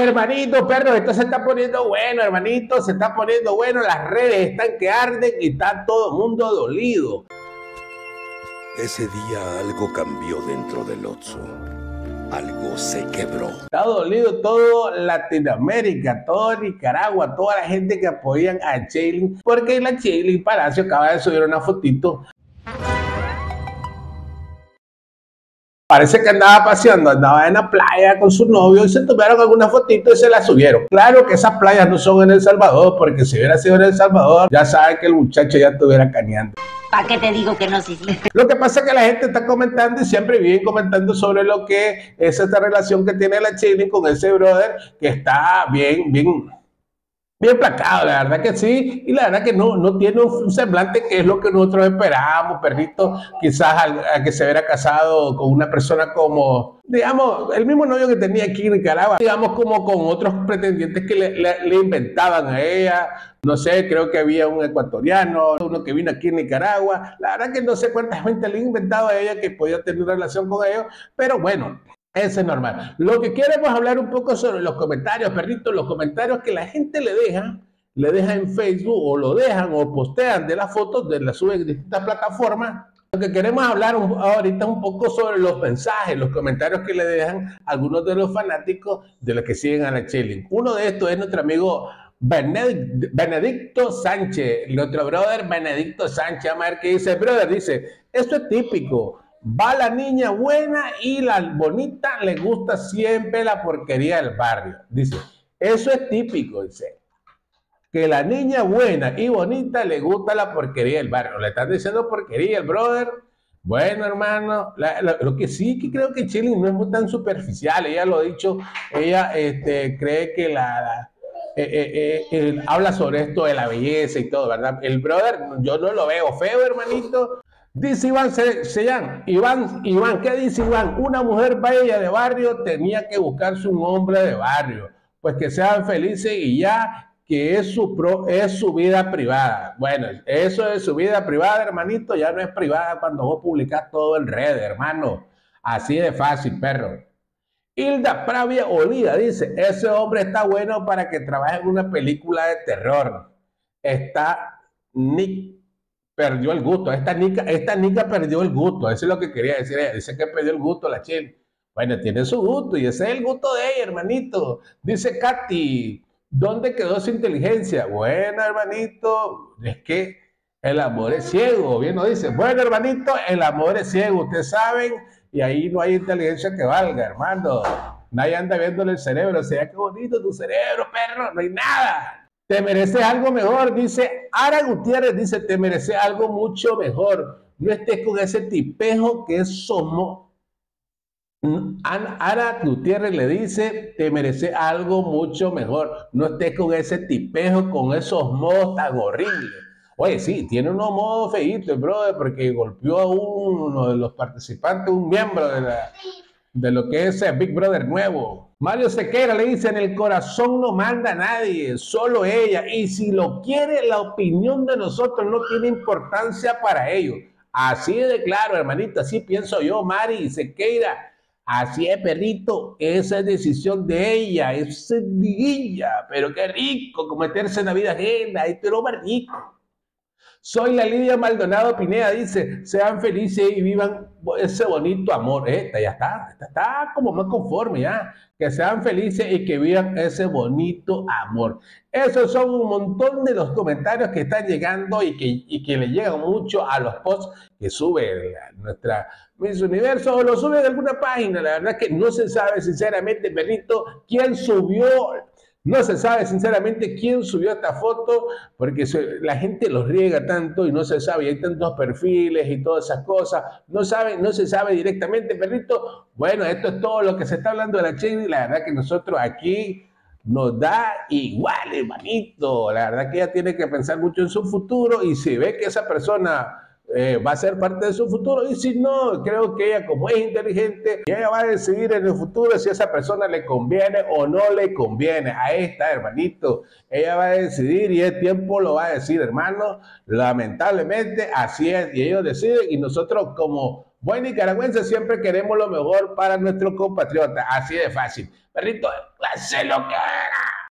hermanito, perro, esto se está poniendo bueno, hermanito, se está poniendo bueno, las redes están que arden y está todo el mundo dolido. Ese día algo cambió dentro del Otso. Algo se quebró. Está dolido todo Latinoamérica, todo Nicaragua, toda la gente que apoyan a Chaylin, porque la Chaylin Palacio acaba de subir una fotito. Parece que andaba paseando, andaba en la playa con su novio y se tomaron algunas fotitos y se las subieron. Claro que esas playas no son en El Salvador, porque si hubiera sido en El Salvador, ya saben que el muchacho ya estuviera caneando. ¿Para qué te digo que no, Cisle? Lo que pasa es que la gente está comentando y siempre viven comentando sobre lo que es esta relación que tiene la Chaylin con ese brother que está bien placado, la verdad que sí, y la verdad que no tiene un semblante que es lo que nosotros esperábamos, perrito, quizás a que se hubiera casado con una persona como, digamos, el mismo novio que tenía aquí en Nicaragua, digamos como con otros pretendientes que le inventaban a ella, no sé, creo que había un ecuatoriano, uno que vino aquí en Nicaragua, la verdad que no sé cuánta gente le ha inventado a ella que podía tener una relación con ellos, pero bueno. Eso es normal. Lo que queremos hablar un poco sobre los comentarios, perritos, los comentarios que la gente le deja en Facebook o lo dejan o postean de las fotos, las suben en distintas plataformas. Lo que queremos hablar ahorita un poco sobre los mensajes, los comentarios que le dejan algunos de los fanáticos de los que siguen a la Chaylin. Uno de estos es nuestro amigo Benedicto Sánchez, nuestro brother Benedicto Sánchez. Vamos a ver qué dice. Brother dice, esto es típico. Va la niña buena y la bonita le gusta siempre la porquería del barrio. Dice, eso es típico, dice. Que la niña buena y bonita le gusta la porquería del barrio. Le están diciendo porquería el brother. Bueno, hermano, lo que sí que creo que Chaylin no es muy tan superficial. Ella lo ha dicho, ella cree que habla sobre esto de la belleza y todo, ¿verdad? El brother, yo no lo veo feo, hermanito. Dice Iván Sellán, Iván, ¿qué dice Iván? Una mujer bella de barrio tenía que buscarse un hombre de barrio, pues que sean felices y ya, que es su vida privada. Bueno, eso es su vida privada, hermanito, ya no es privada cuando vos publicás todo en redes, hermano. Así de fácil, perro. Hilda Pravia Olida dice, ese hombre está bueno para que trabaje en una película de terror. Perdió el gusto. Esta Nica perdió el gusto. Eso es lo que quería decir ella. Dice que perdió el gusto la Chaylin. Bueno, tiene su gusto y ese es el gusto de ella, hermanito. Dice Katy, ¿dónde quedó su inteligencia? Bueno, hermanito, es que el amor es ciego. Bien nos dice, bueno, hermanito, el amor es ciego. Ustedes saben, y ahí no hay inteligencia que valga, hermano. Nadie anda viéndole el cerebro. O sea, qué bonito tu cerebro, perro. No hay nada. Te mereces algo mejor, dice Ara Gutiérrez, dice, te mereces algo mucho mejor. No estés con ese tipejo que somos. Ara Gutiérrez le dice, te mereces algo mucho mejor. No estés con ese tipejo, con esos modos tan horribles. Oye, sí, tiene unos modos feitos, brother, porque golpeó a uno de los participantes, un miembro de lo que es el Big Brother nuevo. Mario Sequeira le dice, en el corazón no manda nadie, solo ella. Y si lo quiere, la opinión de nosotros no tiene importancia para ellos. Así de claro, hermanito, así pienso yo, Mari Sequeira. Así es, perrito, esa es decisión de ella, es ella. Pero qué rico, meterse en la vida ajena, pero más rico. Soy la Lidia Maldonado Pineda, dice, sean felices y vivan ese bonito amor. Ya está como más conforme ya. Que sean felices y que vivan ese bonito amor. Esos son un montón de los comentarios que están llegando y que le llegan mucho a los posts que sube nuestra Miss Universo o lo sube de alguna página. La verdad es que no se sabe sinceramente, perrito, quién subió. No se sabe sinceramente quién subió esta foto porque la gente los riega tanto y no se sabe, hay tantos perfiles y todas esas cosas, no se sabe directamente, perrito. Bueno, esto es todo lo que se está hablando de la Chaylin, la verdad que nosotros aquí nos da igual, hermanito, la verdad que ella tiene que pensar mucho en su futuro y si ve que esa persona va a ser parte de su futuro y si no, creo que ella como es inteligente, ella va a decidir en el futuro si a esa persona le conviene o no le conviene. Ahí está, hermanito, ella va a decidir y el tiempo lo va a decir, hermano. Lamentablemente así es y ellos deciden y nosotros como Buen nicaragüense, siempre queremos lo mejor para nuestros compatriotas. Así de fácil. Perrito, hace lo que haga.